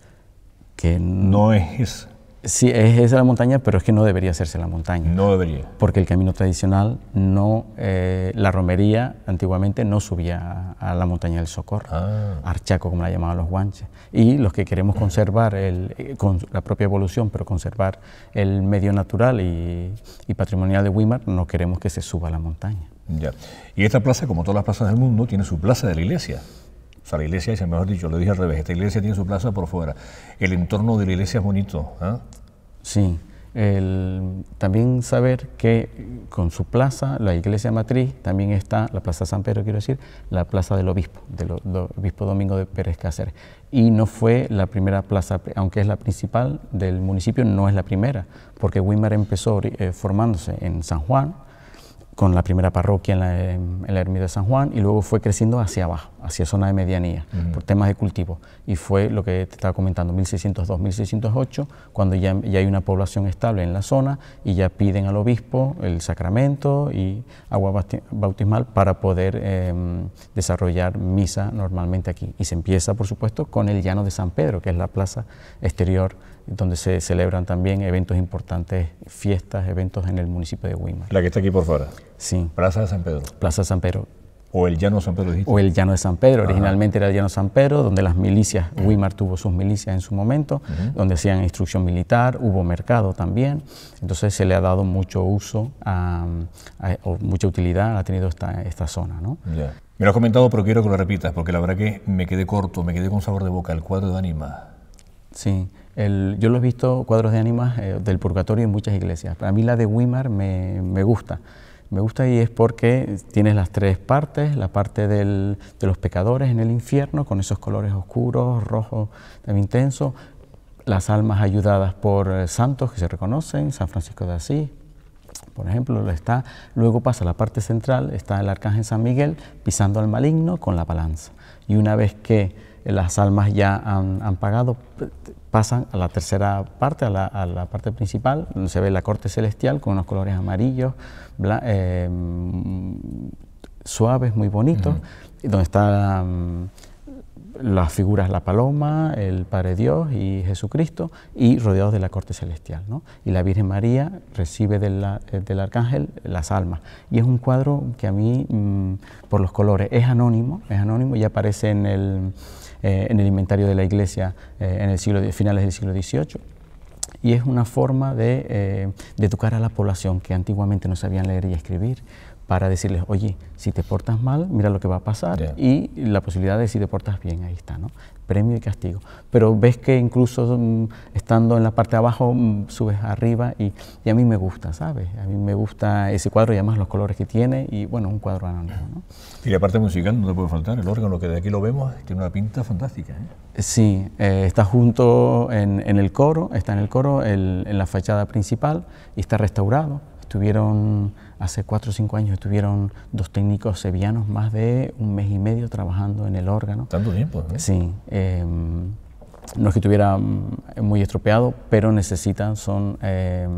Que no es... Sí, es esa la montaña, pero es que no debería hacerse la montaña. No debería. Porque el camino tradicional, no, eh, la romería antiguamente no subía a, a la montaña del Socorro, ah. Archaco, como la llamaban los guanches. Y los que queremos conservar el, con la propia evolución, pero conservar el medio natural y, y patrimonial de Weimar, no queremos que se suba a la montaña. Ya. Y esta plaza, como todas las plazas del mundo, tiene su plaza de la iglesia. O sea, la iglesia, mejor dicho, lo dije al revés, esta iglesia tiene su plaza por fuera. El entorno de la iglesia es bonito, ¿eh? Sí. El, también saber que con su plaza, la iglesia matriz, también está la plaza San Pedro, quiero decir, la plaza del obispo, del do, obispo Domingo de Pérez Cáceres. Y no fue la primera plaza, aunque es la principal del municipio, no es la primera, porque Weimar empezó eh, formándose en San Juan, con la primera parroquia en la, en la ermita de San Juan, y luego fue creciendo hacia abajo, hacia zona de medianía, uh-huh. por temas de cultivo. Y fue lo que te estaba comentando, mil seiscientos dos, mil seiscientos ocho, cuando ya, ya hay una población estable en la zona y ya piden al obispo el sacramento y agua bautismal para poder eh, desarrollar misa normalmente aquí. Y se empieza, por supuesto, con el Llano de San Pedro, que es la plaza exterior donde se celebran también eventos importantes, fiestas, eventos en el municipio de Weimar. La que está aquí por fuera. Sí. Plaza de San Pedro. Plaza de San Pedro. ¿O el Llano de San Pedro dijiste? O el Llano de San Pedro. Ajá. Originalmente era el Llano de San Pedro, donde las milicias, uh-huh. Weimar tuvo sus milicias en su momento, uh-huh. donde hacían instrucción militar, hubo mercado también. Entonces se le ha dado mucho uso, a, a, o mucha utilidad ha tenido esta, esta zona, ¿no? Yeah. Me lo has comentado, pero quiero que lo repitas, porque la verdad que me quedé corto, me quedé con sabor de boca, el cuadro de ánimas. Sí. El, yo lo he visto, cuadros de ánimas eh, del purgatorio en muchas iglesias. A mí la de Weimar me, me gusta. Me gusta y es porque tienes las tres partes, la parte del, de los pecadores en el infierno, con esos colores oscuros, rojos, también intensos, las almas ayudadas por eh, santos que se reconocen, San Francisco de Asís, por ejemplo, está. Luego pasa la parte central, está el Arcángel San Miguel pisando al maligno con la balanza. Y una vez que las almas ya han, han pagado, pasan a la tercera parte, a la, a la parte principal, donde se ve la corte celestial con unos colores amarillos, bla, eh, suaves, muy bonitos, uh-huh. donde están las figuras, la paloma, el Padre Dios y Jesucristo, y rodeados de la corte celestial, ¿no? Y la Virgen María recibe de la, del Arcángel las almas. Y es un cuadro que a mí, mmm, por los colores, es anónimo, es anónimo y aparece en el... Eh, en el inventario de la iglesia eh, en el siglo, finales del siglo dieciocho, y es una forma de, eh, de educar a la población que antiguamente no sabían leer y escribir, para decirles, oye, si te portas mal, mira lo que va a pasar, yeah. y la posibilidad de si te portas bien, ahí está, ¿no? Premio y castigo. Pero ves que incluso um, estando en la parte de abajo, um, subes arriba y, y a mí me gusta, ¿sabes? A mí me gusta ese cuadro y además los colores que tiene y, bueno, un cuadro anónimo, ¿no? Y la parte musical no te puede faltar, el órgano que de aquí lo vemos tiene una pinta fantástica, ¿eh? Sí, eh, está junto en, en el coro, está en el coro, el, en la fachada principal y está restaurado. Estuvieron, hace cuatro o cinco años, estuvieron dos técnicos sevillanos más de un mes y medio trabajando en el órgano. ¿Tanto tiempo? ¿eh? Sí. Eh, no es que estuviera muy estropeado, pero necesitan, son, eh,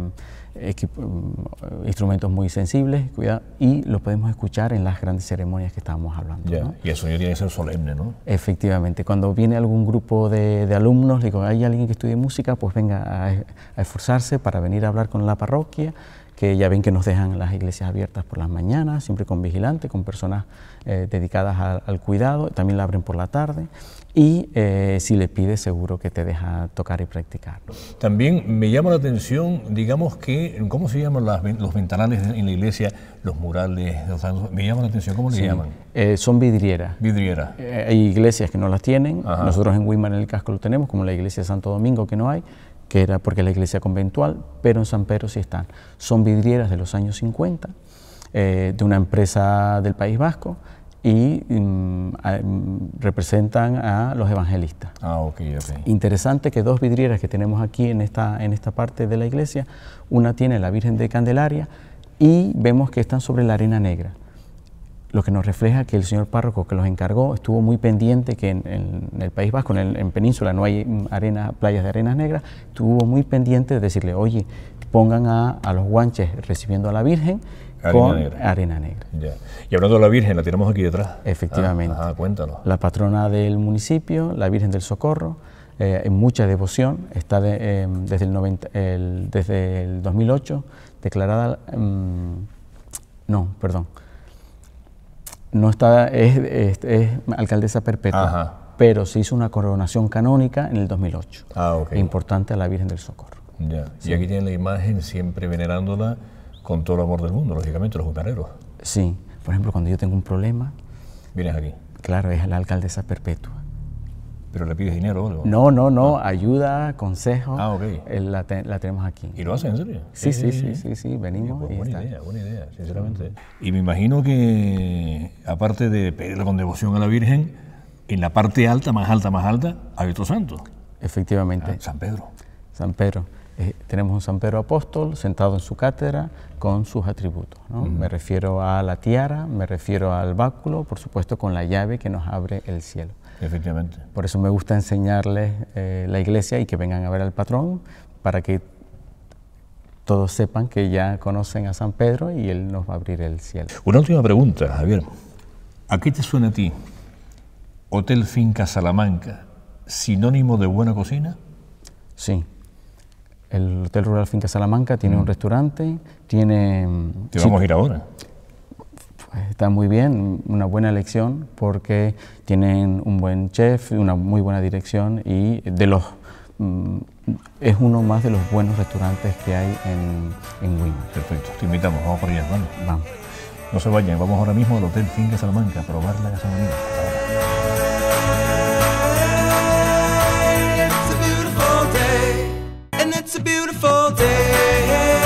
instrumentos muy sensibles, cuidado, y lo podemos escuchar en las grandes ceremonias que estábamos hablando. Yeah. ¿no? Y el sonido tiene que ser solemne, ¿no? Efectivamente, cuando viene algún grupo de, de alumnos, digo, ¿hay alguien que estudie música? Pues venga a, a esforzarse para venir a hablar con la parroquia, que ya ven que nos dejan las iglesias abiertas por las mañanas, siempre con vigilante, con personas eh, dedicadas a, al cuidado, también la abren por la tarde, y eh, si le pides seguro que te deja tocar y practicar. También me llama la atención, digamos que, ¿cómo se llaman las, los ventanales en la iglesia, los murales? Los, me llama la atención, ¿cómo sí, le llaman? Eh, son vidrieras. Vidrieras. Eh, hay iglesias que no las tienen, Ajá. Nosotros en Weimar en el casco lo tenemos, como la iglesia de Santo Domingo que no hay, que era porque es la iglesia conventual, pero en San Pedro sí están. Son vidrieras de los años cincuenta, eh, de una empresa del País Vasco, y um, a, um, representan a los evangelistas. Ah, ok, ok. Interesante que dos vidrieras que tenemos aquí en esta, en esta parte de la iglesia, una tiene la Virgen de Candelaria y vemos que están sobre la arena negra, lo que nos refleja que el señor párroco que los encargó estuvo muy pendiente que en, en el País Vasco, en, el, en Península no hay arena, playas de arenas negras, estuvo muy pendiente de decirle, oye, pongan a, a los guanches recibiendo a la Virgen arena con negra. arena negra. Ya. Y hablando de la Virgen, la tenemos aquí detrás. Efectivamente. Ah, ajá, cuéntalo. La patrona del municipio, la Virgen del Socorro, eh, en mucha devoción, está de, eh, desde, el noventa, el, desde el dos mil ocho declarada, um, no, perdón, no está, es, es, es alcaldesa perpetua, Ajá. pero se hizo una coronación canónica en el dos mil ocho. Ah, ok. Importante a la Virgen del Socorro. Ya. Sí. Y aquí tienen la imagen siempre venerándola con todo el amor del mundo, lógicamente, los bucaneros. Sí, por ejemplo, cuando yo tengo un problema, Vienes aquí. claro, es la alcaldesa perpetua. Pero le pides dinero o algo. No, no, no, ayuda, consejo, Ah, ok. eh, la, te, la tenemos aquí. ¿Y lo hacen en serio? Sí, sí, sí, sí, sí, venimos Pues y buena está. idea, buena idea, sinceramente. Y me imagino que, aparte de pedirle con devoción a la Virgen, en la parte alta, más alta, más alta, hay otro santo. Efectivamente. Ah, San Pedro. San Pedro. Eh, tenemos un San Pedro apóstol sentado en su cátedra con sus atributos, ¿no? Uh-huh. Me refiero a la tiara, me refiero al báculo, por supuesto con la llave que nos abre el cielo. Efectivamente. Por eso me gusta enseñarles eh, la iglesia y que vengan a ver al patrón para que todos sepan que ya conocen a San Pedro y él nos va a abrir el cielo. Una última pregunta, Javier. ¿A qué te suena a ti Hotel Finca Salamanca, sinónimo de buena cocina? Sí. El Hotel Rural Finca Salamanca tiene mm. un restaurante, tiene... Te vamos a ir ahora. Está muy bien, una buena elección porque tienen un buen chef, una muy buena dirección y de los mm, es uno más de los buenos restaurantes que hay en, en Weimar. Perfecto, te invitamos, vamos por allá, ¿vale? Vamos. No se vayan, vamos ahora mismo al Hotel Finca Salamanca a probar la gastronomía. It's a beautiful day, and it's a beautiful day.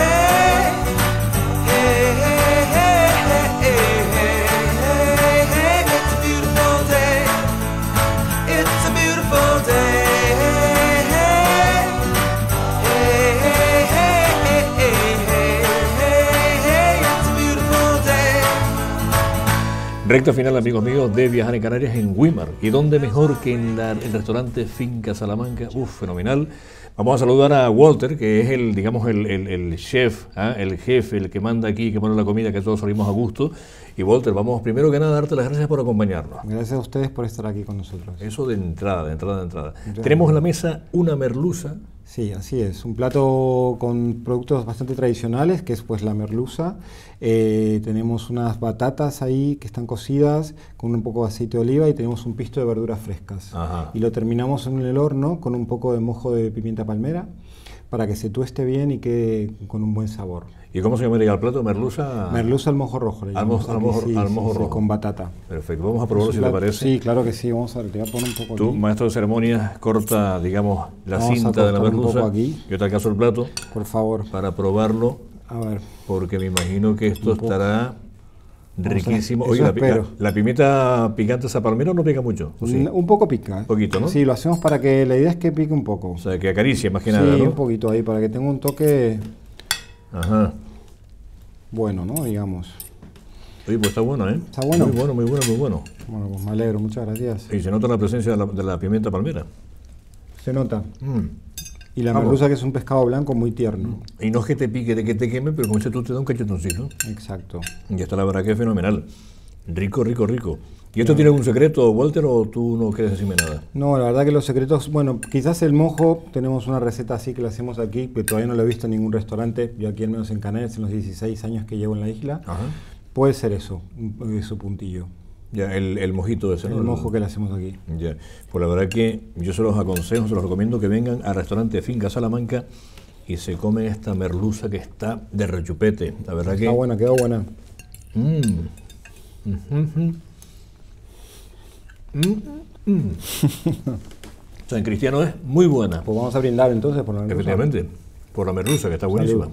Recta final, amigos míos, de Viajar en Canarias en Weimar. ¿Y dónde mejor que en la, el restaurante Finca Salamanca? Uf, fenomenal. Vamos a saludar a Walter, que es el, digamos, el, el, el chef, ¿eh? el jefe, el que manda aquí, que pone la comida, que todos salimos a gusto. Y Walter, vamos primero que nada a darte las gracias por acompañarnos. Gracias a ustedes por estar aquí con nosotros. Eso de entrada, de entrada, de entrada. Ya. Tenemos en la mesa una merluza. Sí, así es. Un plato con productos bastante tradicionales, que es pues la merluza. Eh, tenemos unas batatas ahí que están cocidas con un poco de aceite de oliva y tenemos un pisto de verduras frescas. Ajá. Y lo terminamos en el horno con un poco de mojo de pimienta palmera para que se tueste bien y quede con un buen sabor. ¿Y cómo se llamaría el plato? ¿Merluza? Merluza al mojo rojo. Le Al mojo, al mojo, sí, al sí, mojo sí, rojo. con batata. Perfecto, vamos a probarlo si te parece. Sí, claro que sí. Vamos a ver, te voy a poner un poco Tú, aquí. maestro de ceremonias, corta, digamos, la Vamos a cinta de la cortar un merluza. poco aquí. Yo te alcanzo el plato Por favor. para probarlo, A ver. porque me imagino que esto Un poco. estará riquísimo. Eso Oye, la, espero. la, la pimienta picante esa palmera no pica mucho, ¿o sí? Un, un poco pica. ¿eh? Un poquito, ¿no? Sí, lo hacemos para que la idea es que pique un poco. O sea, que acaricie más que Sí, nada, ¿no? un poquito ahí, para que tenga un toque Ajá. bueno, ¿no? Digamos. Oye, pues está bueno, ¿eh? Está bueno. Muy bueno, muy bueno, muy bueno. Bueno, pues me alegro, muchas gracias. Y se nota la presencia de la, de la pimienta palmera. Se nota. Mm. Y la Vamos. merluza, que es un pescado blanco muy tierno. Y no es que te pique, de que te queme, pero como dices tú, te da un cachetoncito. Exacto. Y esta la verdad que es fenomenal. Rico, rico, rico. ¿Y esto tiene algún secreto, Walter, o tú no quieres decirme nada? No, la verdad que los secretos, bueno, quizás el mojo, tenemos una receta así que la hacemos aquí, pero todavía no lo he visto en ningún restaurante, yo aquí al menos en Canales, en los dieciséis años que llevo en la isla, Ajá. puede ser eso, un- su puntillo. Ya, el, el mojito ese, ¿no? El mojo que le hacemos aquí. Ya, pues la verdad que yo se los aconsejo, se los recomiendo que vengan al restaurante Finca Salamanca y se comen esta merluza que está de rechupete. La verdad Está que... buena, quedó buena. Mm. Ujú. Mm, mm. San Cristiano es muy buena, Pues vamos a brindar entonces por la merluza. efectivamente, por la merluza, que está buenísima.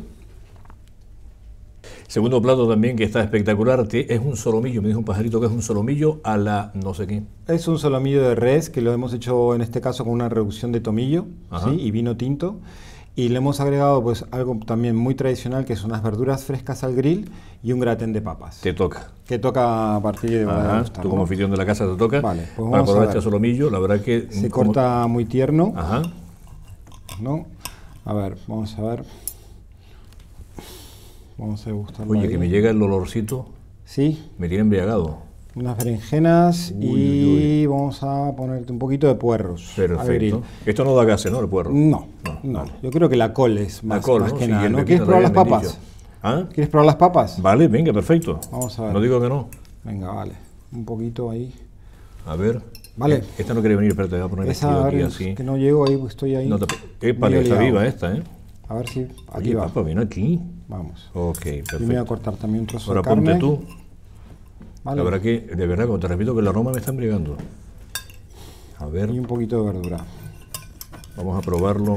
Segundo plato también que está espectacular, te- es un solomillo, me dijo un pajarito que es un solomillo a la no sé qué. Es un solomillo de res que lo hemos hecho en este caso con una reducción de tomillo, Ajá. ¿sí? Y vino tinto. Y le hemos agregado pues algo también muy tradicional, que son unas verduras frescas al grill y un gratén de papas. Te toca. Que toca a partir de Ajá, gustar, tú ¿no? como anfitrión de la casa te toca. Vale, pues para vamos a probar ver. este solomillo, la verdad que... Se como- corta muy tierno, Ajá. ¿no? A ver, vamos a ver. Vamos a degustarlo. Oye, ahí. que me llega el olorcito, Sí, me tiene embriagado. unas berenjenas Uy, y uy, vamos a ponerte un poquito de puerros al grill. Perfecto. Esto no da gases, ¿no? El puerro. No, No, no, vale. yo creo que la col es más, La col, más ¿no? que Sí, nada. el ¿No? pepino ¿Quieres probar las también me han papas? dicho. ¿Ah? ¿Quieres probar las papas? Vale, venga, perfecto. Vamos a ver. No digo que no. Venga, vale. Un poquito ahí. A ver. Vale. Eh, Esta no quiere venir, espérate, voy a poner Esa, esto a aquí ver, así. que no llego ahí, pues estoy ahí. No te... Épale, medio está liado. viva esta, ¿eh? A ver si aquí Oye, va. papá, ven aquí. Vamos. Ok, Y me voy a perfecto. cortar también un trozo Ahora de carne. ponte tú. Vale. La verdad que, de verdad, como te repito, que el aroma me está embriagando. A ver, Y un poquito de verdura. vamos a probarlo.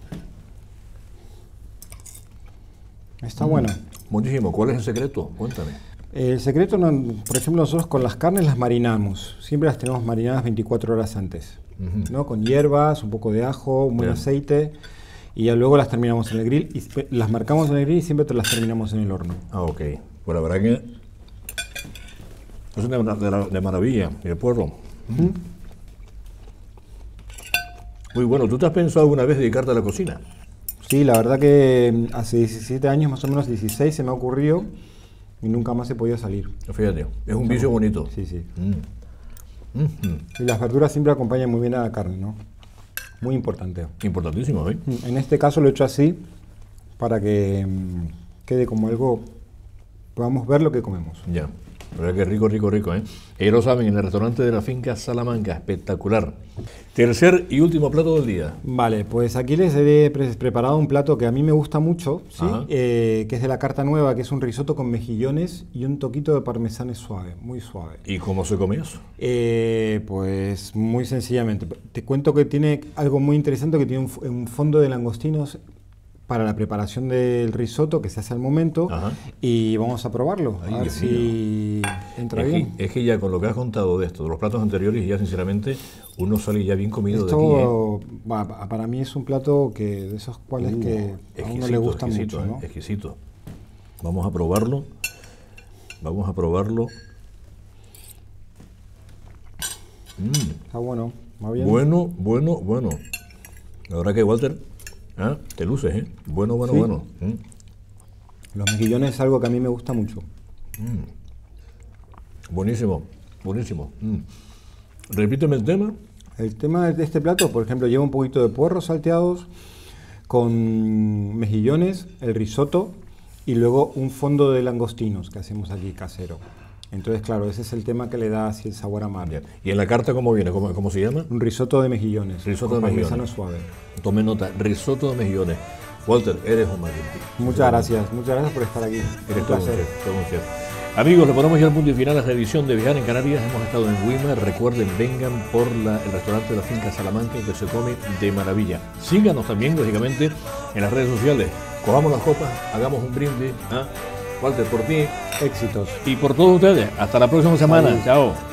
Está Mm. bueno. Buenísimo. ¿Cuál es el secreto? Cuéntame. El secreto, no- por ejemplo, nosotros con las carnes las marinamos. Siempre las tenemos marinadas veinticuatro horas antes. Ujú. ¿No? Con hierbas, un poco de ajo, un buen Bien. aceite. Y ya luego las terminamos en el grill. Y spe- las marcamos en el grill y siempre te las terminamos en el horno. Ah, ok. Pues la verdad que es una de, de, de maravilla. Y el puerro. Mm. Muy bueno. ¿Tú te has pensado alguna vez dedicarte a la cocina? Sí, la verdad que mm, hace diecisiete años, más o menos dieciséis, se me ha ocurrido y nunca más he podido salir. Fíjate, es un vicio bonito. Sí, sí. Mm. Mhm. Y las verduras siempre acompañan muy bien a la carne, ¿no? Muy importante. Importantísimo, ¿eh? Mm, En este caso lo he hecho así para que mm, quede como algo, podamos ver lo que comemos. Ya. La verdad que rico, rico, rico, ¿eh? Ellos lo saben, en el restaurante de la Finca Salamanca. Espectacular. Tercer y último plato del día. Vale, pues aquí les he pre- preparado un plato que a mí me gusta mucho, ¿sí? Ajá. Eh, que es de la carta nueva, que es un risotto con mejillones y un toquito de parmesano suave, muy suave. ¿Y cómo se come eso? Eh, pues muy sencillamente. Te cuento que tiene algo muy interesante, que tiene un, f- un fondo de langostinos para la preparación del risotto que se hace al momento. Ajá. Y vamos a probarlo, Ay, a ver Dios si entra Es bien. que, es que ya con lo que has contado de esto, de los platos anteriores, ya sinceramente uno sale ya bien comido de aquí, ¿eh? Esto va, pa- para mí es un plato que de esos cuales Uh, que a uno exquisito, le gusta exquisito, mucho, ¿eh? ¿no? Exquisito. Vamos a probarlo. Vamos a probarlo. Mm. Está bueno, va bien. Bueno, bueno, bueno. La verdad que, Walter, ah, te luces, ¿eh? Bueno, bueno, Sí. bueno. Mm. Los mejillones es algo que a mí me gusta mucho. Buenísimo, buenísimo. Mm. Repíteme el tema. El tema de este plato, por ejemplo, lleva un poquito de puerros salteados con mejillones, el risotto y luego un fondo de langostinos que hacemos aquí casero. Entonces, claro, ese es el tema que le da así el sabor a mar. Ya. ¿Y en la carta cómo viene? ¿Cómo, cómo se llama? Un risotto de mejillones. Risotto con de mejillones. parmesano suave. Tome nota, risotto de mejillones. Walter, eres un magnífico. Muchas gracias, muchas gracias por estar aquí. Eres Un todo un placer. chef, todo un chef. Amigos, le ponemos ya el punto y final a esta edición de Viajar en Canarias. Hemos estado en Weimar. Recuerden, vengan por la- el restaurante de la Finca Salamanca, que se come de maravilla. Síganos también, lógicamente, en las redes sociales. Cojamos las copas, hagamos un brindis. ¿Ah? Walter, por ti Éxitos. y por todos ustedes. Hasta la próxima semana. Salud. Chao.